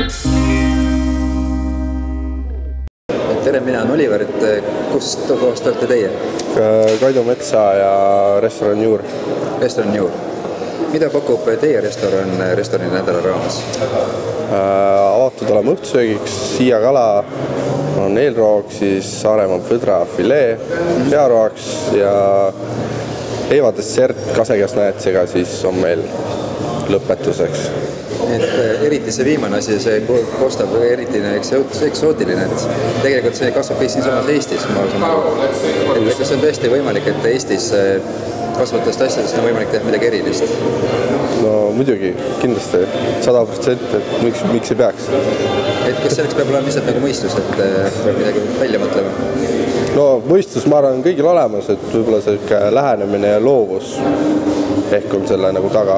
Tere, mina on Oliver, kust kohast olete teie? Kaido Metsa ja Restoran Juur. Restoran Juur. Mida pakub teie restorani nädala raames? Avatud olema õhtusöögiks, siiakala on eelroog, siis Saaremaa põdra filee pearoaks ja leivadessert kasekäsnäetsega siis on meil lõpetuseks. Eriti see viimane asi, see kostab eriti eksootiline, et tegelikult see kasvab kõik siin samas Eestis, ma saan aru. Kas on tõesti võimalik, et Eestis kasvatavast asjadest on võimalik teha midagi erilist? No muidugi, kindlasti, 100%, et miks ei peaks? Kas selleks peab olema lihtsalt nagu mõistus, et peab midagi välja mõtlema? No mõistus, ma arvan, on kõigil olemas, et võib-olla selline lähenemine ja loovus ehk on selle nagu taga.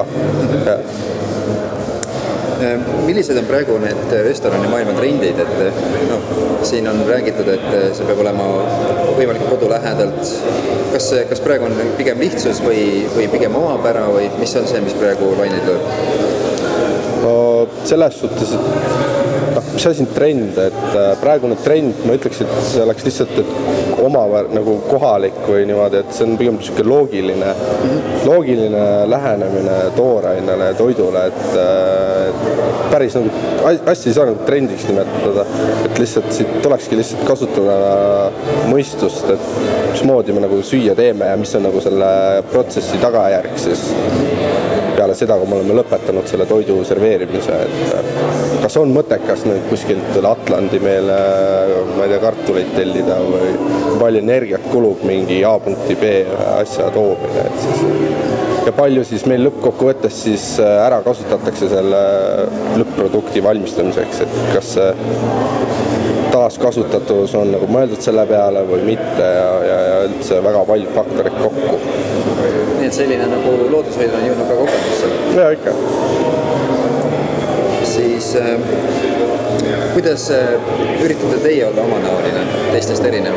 Millised on praegu need restorani maailma trendid, et siin on räägitud, et see peab olema võimalikult kodu lähedalt. Kas praegu on pigem lihtsus või pigem omapära või mis on see, mis praegu lainid lööb? No selles suhtes, et mis asi on trend, et praegune trend, ma ütleks, et see oleks lihtsalt, et nagu kohalik või niimoodi, et see on pigem loogiline lähenemine toorainele ja toidule, et päris nagu asja ei saa nagu trendiks nimetada, et lihtsalt siit tulekski lihtsalt kasutada mõistust, et mismoodi me nagu süüa teeme ja mis on nagu selle protsessi tagajärg siis peale seda, kui me oleme lõpetanud selle toidu serveerimise, et kas on mõttekas nüüd kuskilt üle Atlandi meile, ma ei tea, kartuleid tellida või palju energiat kulub mingi A-punkti B asja toomine, et siis ja palju siis meil lõppkokkuvõttes siis ära kasutatakse selle lõpp-produkti valmistamiseks, et kas taaskasutatus on nagu mõeldud selle peale või mitte ja üldse väga palju faktorid kokku. Nii et selline nagu loodushoid on jõudnud ka kogemusse? Ja ikka. Siis kuidas üritate teie olla omanäoline, teistest erinev?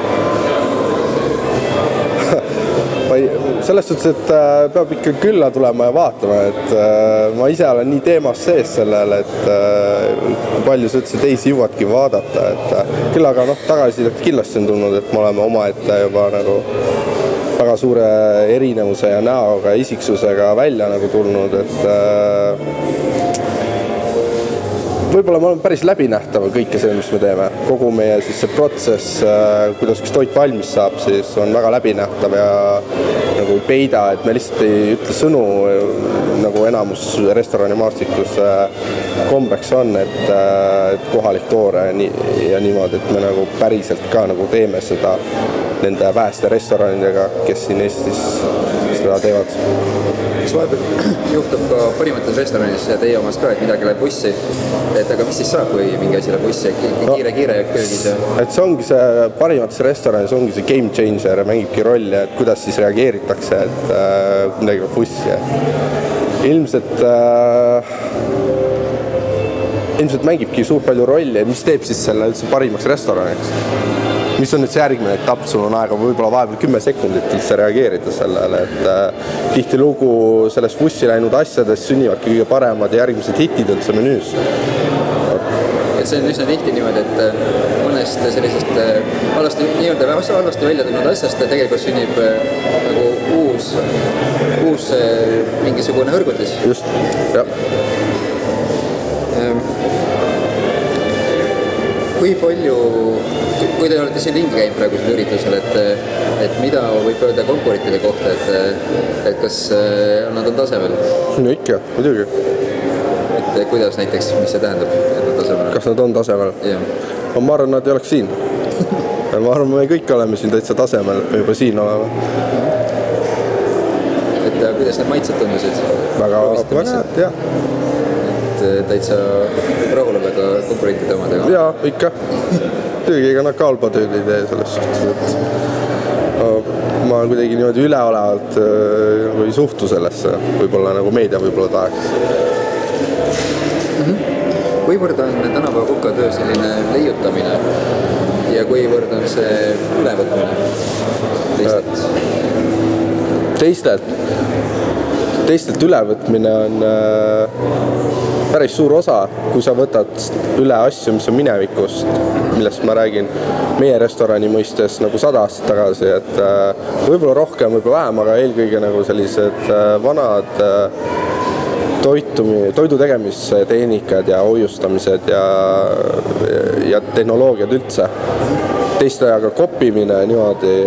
Selles suhtes, et peab ikka külla tulema ja vaatama, et ma ise olen nii teemas sees sellele, et palju sa üldse teisi jõuadki vaadata, et küll aga tagasisidet kindlasti on tulnud, et me oleme omaette juba nagu väga suure erinevuse ja näoga ja isiksusega välja nagu tulnud, et võib-olla me oleme päris läbinähtav kõike see, mis me teeme. Kogu meie siis see protsess, kuidas üks toit valmis saab, siis on väga läbinähtav ja nagu ei peida, et me lihtsalt ei ütle sõnu, nagu enamus restorani maastikus kombeks on, et kohalik toore ja niimoodi, et me nagu päriselt ka nagu teeme seda nende väheste restoranidega, kes siin Eestis seda teevad. Kas vahepeal juhtub ka parimates restoranides ja teie omas ka, et midagi läheb bussi, et aga mis siis saab, kui mingi asi läheb bussi, kiire köögis? Et see ongi see parimates restoranides ongi see game changer ja mängibki rolli, et kuidas siis reageeritakse, et midagi läheb bussi. Ilmselt mängibki suur palju rolli, mis teeb siis selle üldse parimaks restoraniks. Mis on nüüd see järgmine etapp, sul on aega võib-olla vahepeal 10 sekundit üldse reageerida sellele, et tihti lugu sellest bussi läinud asjadest sünnivadki kõige paremad ja järgmised hitid üldse menüüs. Et see on üsna tihti niimoodi, et mõnest sellisest halvasti välja tulnud asjast tegelikult sünnib nagu uus mingisugune hõrgutis. Just, jah. Kui te olete siin ringi käinud praegu siin üritusel, et mida võib öelda konkurentide kohta, et kas nad on tasemel? No ikka, muidugi. Et kuidas näiteks, mis see tähendab, et nad tasemel? Kas nad on tasemel? Jah. Ma arvan, nad ei oleks siin. Ma arvan, me kõik oleme siin täitsa tasemel, et me juba siin oleme. Et kuidas need maitsed tundusid? Väga head, jah. Täitsa rahulevega konkurentide omadega? Jaa, ikka. Tüügi, ega nad ka halba tööd ei tee selles suhtes, et ma kuidagi niimoodi üleolevalt ei suhtu sellesse, võib-olla nagu meedia võib-olla tahaks. Kuivõrd on tänapäeva kokatöö selline leiutamine ja kuivõrd on see ülevõtmine teistelt? Teistelt ülevõtmine on päris suur osa, kui sa võtad üle asju, mis on minevikust, millest ma räägin meie restorani mõistes nagu 100 aastat tagasi, et võib-olla rohkem, võib-olla vähem, aga eelkõige nagu sellised vanad toidu tegemise tehnikad ja hoiustamised ja tehnoloogiad üldse. Teiste ajaga koppimine niimoodi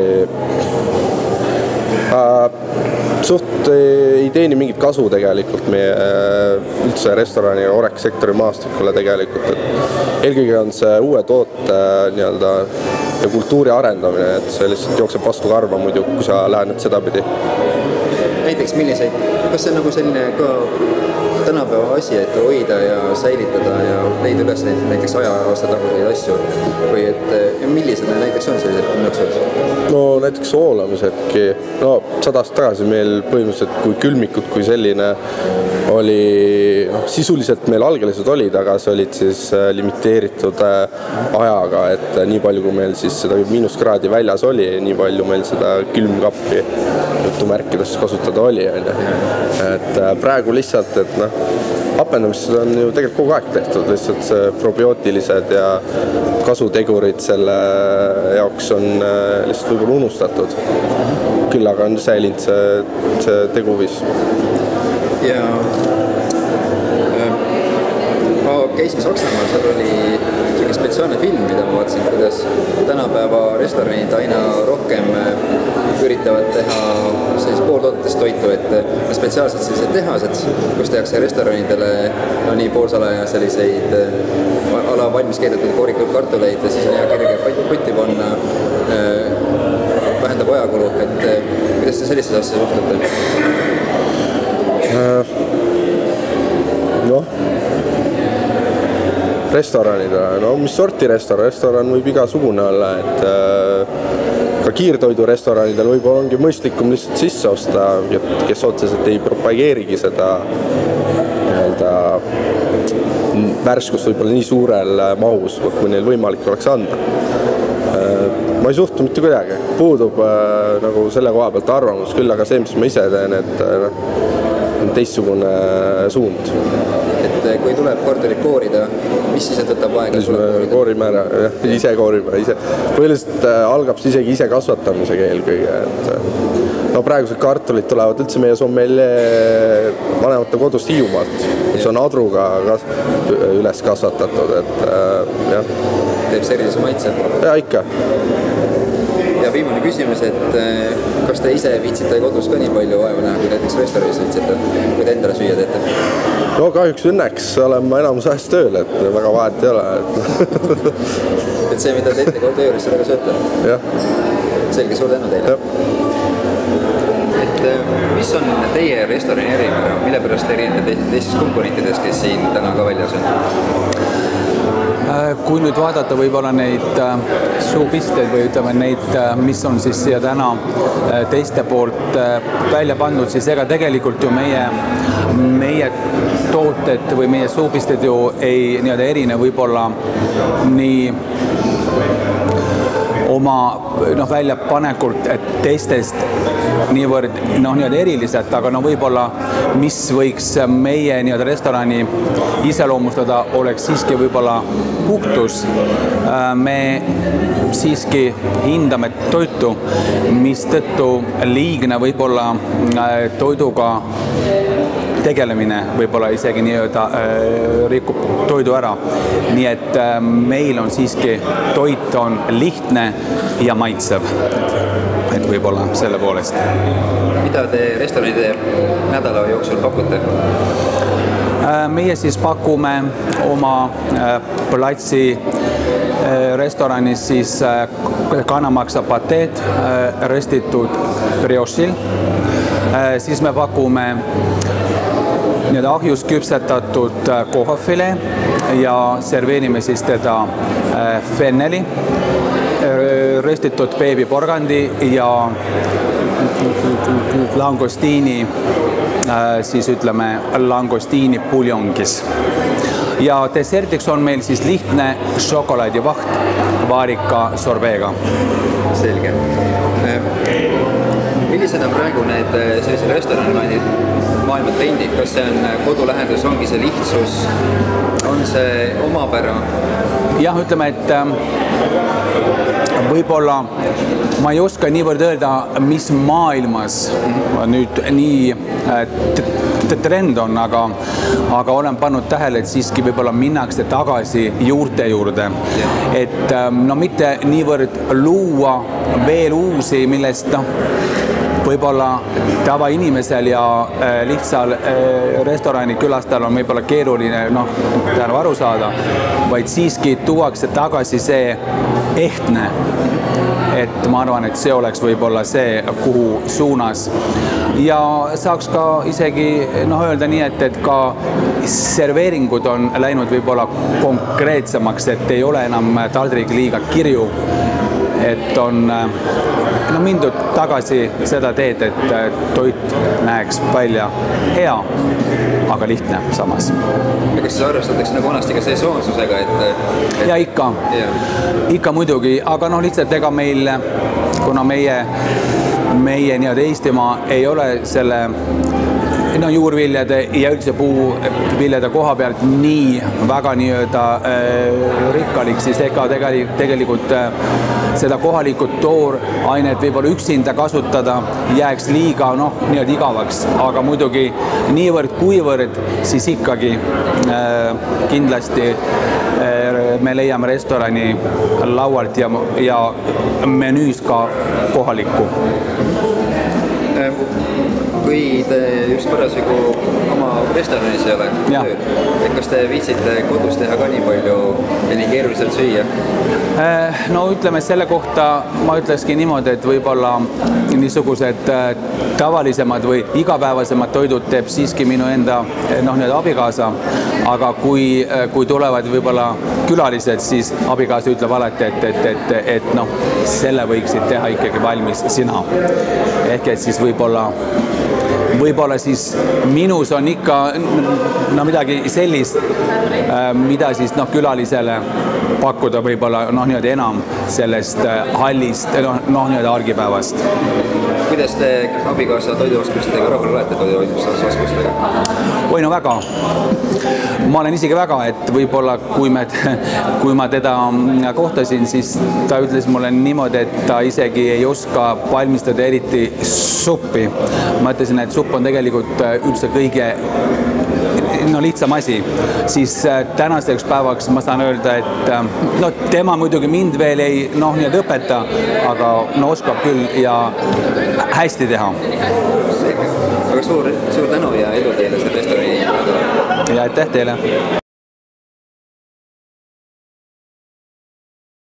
suht ei teeni mingit kasu tegelikult meie üldse restorani ja oreksektori maastikule tegelikult. Et eelkõige on see uue toote nii-öelda ja kultuuri arendamine, et see lihtsalt jookseb vastu karva muidu, kui sa lähed nüüd seda pidi. Näiteks milliseid, kas see on nagu selline ka tänapäeva asi, et hoida ja säilitada ja leida üles näiteks aasta taguseid asju või et millised need näiteks on sellised nõksud? No näiteks hoolamisedki, 100 aastat tagasi meil põhimõtteliselt kui külmikud kui selline oli, sisuliselt meil algelised olid, aga see olid siis limiteeritud ajaga, et nii palju kui meil siis seda miinuskraadi väljas oli, nii palju meil seda külmkappi jutumärkides kasutada oli. Et praegu lihtsalt, et hapendamised on ju tegelikult kogu aeg tehtud, lihtsalt see probiootilised ja kasutegurid selle jaoks on lihtsalt võib-olla unustatud. Küll aga on säilinud see teguviis. Ja ma käisin Saksamaal, seal oli selline spetsiaalne film, mida ma vaatasin, kuidas tänapäeva restoranid aina rohkem üritavad teha sellist pooltoodetest toitu, et spetsiaalselt sellised tehased, kus tehakse restoranidele nii poolsalaja selliseid ala valmis keedetud kooritud kartuleid ja siis on hea kerge putti panna, vähendab ajakulu, et kuidas te sellised asja suhtlete? Restoranidele, mis sorti restoran võib igasugune olla, et ka kiirtoidurestoranidel võib-olla ongi mõistlikum lihtsalt sisse osta, kes otseselt ei propageerigi seda värskust võib-olla nii suurel mahus, kui neil võimalik oleks anda. Ma ei suhtu mitte kuidagi, puudub nagu selle koha pealt arvamus, küll aga see, mis ma ise teen, et on teistsugune suund. Et kui tuleb kartulit koorida, mis siis võtab aega? Koorime ära, ise koorime. Põhiliselt algab see isegi ise kasvatamisega eelkõige. Praegused kartulid tulevad üldse meie sommelier vanemate kodust Hiiumaalt, mis on adruga üles kasvatatud. Teeb sellise maitse? Ja ikka. Ja viimane küsimus, et kas te ise viitsite kodus ka nii palju vaeva näha, kui näiteks restoranis viitsite, kui te endale süüa teete? Kahjuks õnneks olen ma enamus ajast tööl, et väga vahet ei ole. Et see, mida teete kogu tööjuures, seda ka sööte? Jah. Selge, suur tänu teile. Et mis on teie restorani erinev, mille pärast te erinete teistest konkurentidest, kes siin täna ka väljas on? Kui nüüd vaadata võib-olla neid suupisteid või ütleme neid, mis on siis siia täna teiste poolt välja pandud, siis ega tegelikult ju meie tooted või meie suupisted ju ei erine võib-olla nii oma väljapanekult teistest niivõrd eriliselt, aga võib-olla mis võiks meie restorani iseloomustada, oleks siiski võib-olla puhtus. Me siiski hindame toitu, mistõttu liigne võib-olla toiduga tegelemine võib-olla isegi rikub toidu ära. Nii et meil on siiski toit on lihtne ja maitsev. Et võib-olla selle poolest. Mida te restoranide nädala jooksul pakute? Meie siis pakume oma platsi restoranis siis kanamaksa pateed röstitud briošil. Siis me pakume ahjus küpsetatud kohafile ja serveerime siis teda fenneli, röstitud beebiporgandi ja langostiini, siis ütleme langostiini puljongis. Ja desertiks on meil siis lihtne šokolaadivaht vaarika sorbeega. Selge. millised on praegu need sellised restorani maailma trendid, kas see on kodulähedus, ongi see lihtsus, on see omapära? Jah, ütleme, et võib-olla ma ei oska niivõrd öelda, mis maailmas nüüd nii trend on, aga olen pannud tähele, et siiski võib-olla minnakse tagasi juurte juurde. Et no mitte niivõrd luua veel uusi, millest võib-olla tavainimesel ja lihtsal restorani külastajal on võib-olla keeruline aru saada, vaid siiski tuuakse tagasi see ehtne. Et ma arvan, et see oleks võib-olla see, kuhu suunas. Ja saaks ka isegi öelda nii, et ka serveeringud on läinud võib-olla konkreetsemaks, et ei ole enam taldrik liiga kirju. Et on mindud tagasi seda teed, et toit näeks välja hea, aga lihtne samas. Ja kas see arvestatakse nagu vanasti ka sesoonsusega? Ja ikka muidugi, aga lihtsalt ega meil, kuna meie Eestimaa ei ole selle juurviljade ja üldse puuviljade koha pealt nii väga rikkalik, siis ega tegelikult seda kohalikud toorainet võib-olla üksinda kasutada jääks liiga igavaks, aga muidugi niivõrd, siis ikkagi kindlasti me leiame restorani laualt ja menüüs ka kohalikku. Kui te just parasjagu oma restoranis ei ole tööl, kas te viitsite kodus teha ka nii palju ja nii keeruliselt süüa? No ütleme selle kohta, ma ütlekski niimoodi, et võib-olla niisugused tavalisemad või igapäevasemad toidud teeb siiski minu enda abikaasa, aga kui tulevad võib-olla külalised, siis abikaasa ütleb alati, et selle võiksid teha ikkagi valmis sina. Ehk et siis võib-olla siis minus on ikka midagi sellist, mida siis külalisele pakkuda võib-olla enam sellest hallist argipäevast. Kuidas te abikaasa toiduoskustega rahul olete toiduoskustega? Oi, väga. Ma olen isegi väga, et võib-olla kui ma teda kohtasin, siis ta ütles mulle niimoodi, et ta isegi ei oska valmistada eriti suppi. Ma ütlesin, et supp on tegelikult üldse kõige lihtsam asi, siis tänaseks päevaks ma saan öelda, et tema muidugi mind veel ei õpeta, aga oskab küll ja hästi teha. Aga suur tänu ja edu teile selle restorani. Ja aitäh teile!